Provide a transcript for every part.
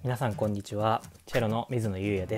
皆さんこんにちは。チェロの水野優也です。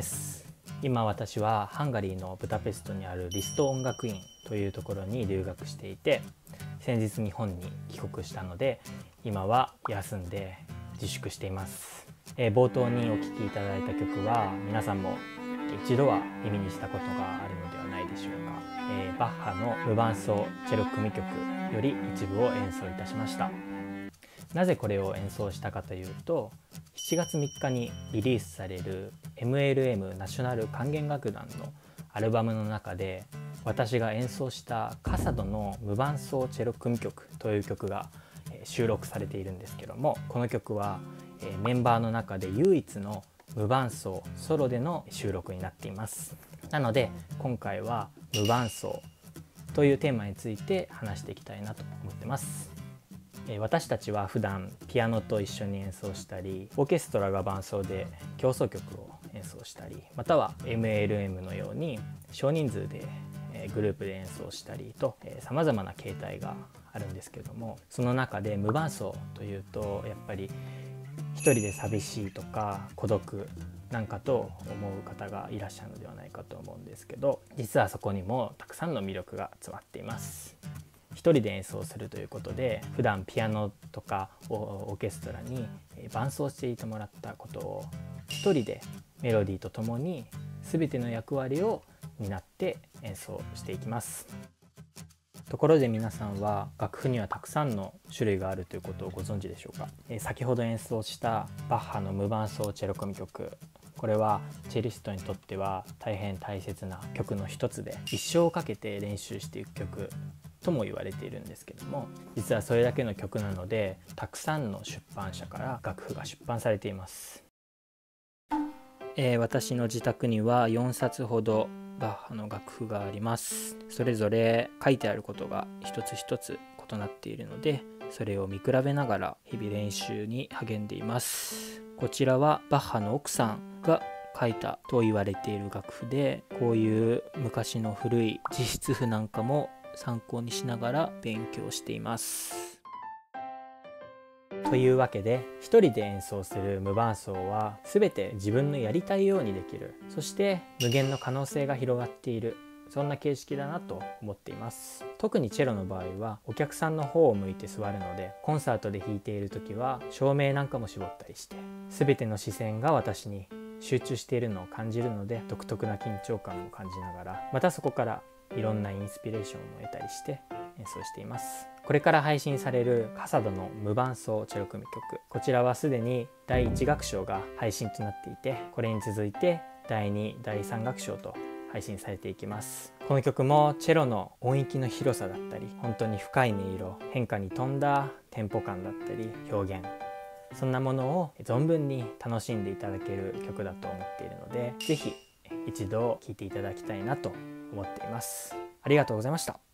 今私はハンガリーのブダペストにあるリスト音楽院というところに留学していて、先日日本に帰国したので今は休んで自粛しています。冒頭にお聴きいただいた曲は皆さんも一度は耳にしたことがあるのではないでしょうか。バッハの無伴奏チェロ組曲より一部を演奏いたしました。なぜこれを演奏したかというと、7月3日にリリースされる MLM ナショナル管弦楽団のアルバムの中で、私が演奏したカサドの無伴奏チェロ組曲という曲が収録されているんですけども、この曲はメンバーの中で唯一の無伴奏ソロでの収録になっています。なので今回は無伴奏というテーマについて話していきたいなと思ってます。私たちは普段ピアノと一緒に演奏したり、オーケストラが伴奏で協奏曲を演奏したり、または MLM のように少人数でグループで演奏したりと、さまざまな形態があるんですけれども、その中で無伴奏というとやっぱり一人で寂しいとか孤独なんかと思う方がいらっしゃるのではないかと思うんですけど、実はそこにもたくさんの魅力が詰まっています。一人で演奏するということで、普段ピアノとかオーケストラに伴奏していてもらったことを一人でメロディーとともに全ての役割を担って演奏していきます。ところで皆さんは楽譜にはたくさんの種類があるということをご存知でしょうか。先ほど演奏したバッハの無伴奏チェロ組曲、これはチェリストにとっては大変大切な曲の一つで、一生かけて練習していく曲とも言われているんですけども、実はそれだけの曲なのでたくさんの出版社から楽譜が出版されています。私の自宅には4冊ほどバッハの楽譜があります。それぞれ書いてあることが一つ一つ異なっているので、それを見比べながら日々練習に励んでいます。こちらはバッハの奥さんが書いたと言われている楽譜で、こういう昔の古い自筆譜なんかも参考にしながら勉強しています。というわけで、一人で演奏する無伴奏は全て自分のやりたいようにできる、そして無限の可能性が広がっている、そんな形式だなと思っています。特にチェロの場合はお客さんの方を向いて座るので、コンサートで弾いている時は照明なんかも絞ったりして、全ての視線が私に集中しているのを感じるので、独特な緊張感を感じながら、またそこからいろんなインスピレーションを得たりして演奏しています。これから配信されるカサドの無伴奏チェロ組曲、こちらはすでに第1楽章が配信となっていて、これに続いて第2、第3楽章と配信されていきます。この曲もチェロの音域の広さだったり、本当に深い音色、変化に富んだテンポ感だったり表現、そんなものを存分に楽しんでいただける曲だと思っているので、ぜひ一度聴いていただきたいなと思っています。ありがとうございました。